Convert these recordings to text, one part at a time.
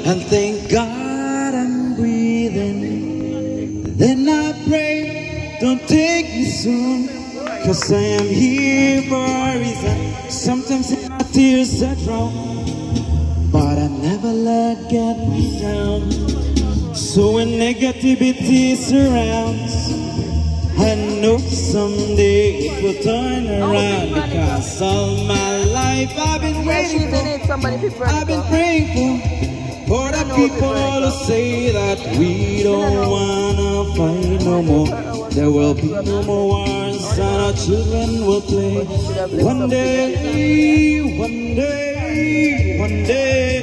and thank God I'm breathing. Then I pray, don't take me soon, 'cause I am here for a reason. Sometimes my tears that drown, but I never let get me down. So when negativity surrounds, I know someday it will turn around, because all my life I've been waiting for, I've been praying for the people who say that we don't wanna fight no more. There will be no more wars and our children will play. One day, one day, one day,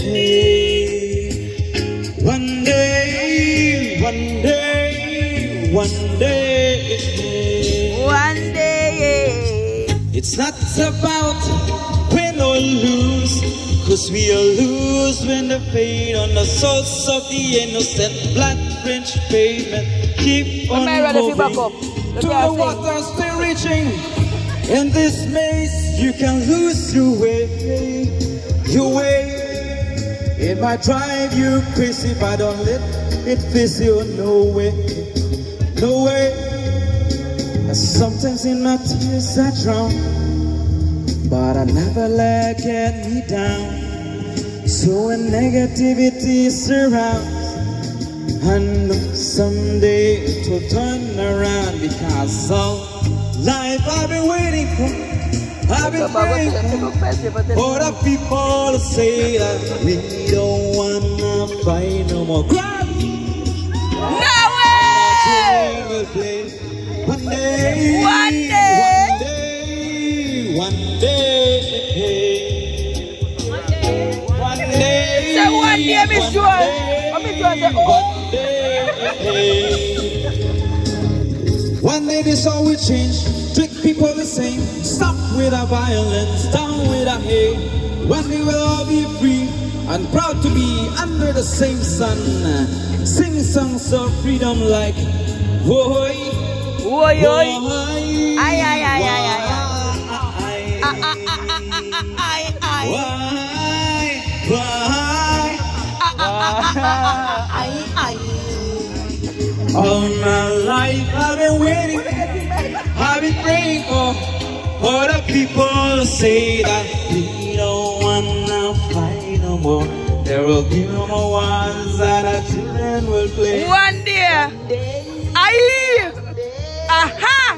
one day, one day, one day, one day. It's not about win or lose, 'cause we'll lose when the fate on the souls of the innocent. Blood drenched pavement keep on moving to the water still reaching. In this maze you can lose your way, your way. It might drive you crazy, but don't let it face you. No way, no way. Sometimes in my tears I drown, but I never let get me down. So when negativity surrounds, I know someday it will turn around, because all life I've been waiting for, I've been praying for the people to say that we don't wanna fight no more. Grab! No way! One day, one day, one day, one day, say one day, Miss Joy. One day this all will change. Treat people the same. Stop with our violence, down with our hate. One day we'll all be free and proud to be under the same sun. Sing songs of freedom like whoa. Oi, oi. Ay, ay, ay, ay, ay. Ay, ay. All my life I've been waiting, I've been praying for the people to say that we don't wanna fight no more. There will be no more wars that our children will play. One day. Aye. Aha!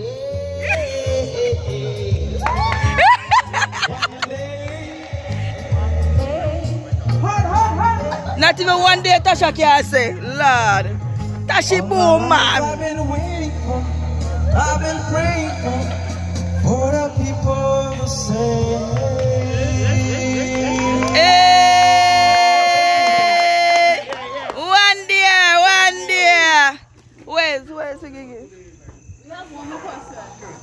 Not even one day Tasha can say, Lord. Tashi boom, man. I've been waiting for, I've been praying for the people to say. Hey! One day, one day. Where's Gigi?